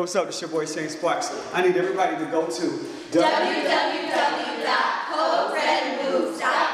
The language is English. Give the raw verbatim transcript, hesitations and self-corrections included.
what's up? It's your boy Shane Sparks. I need everybody to go to w w w dot code red moves dot com.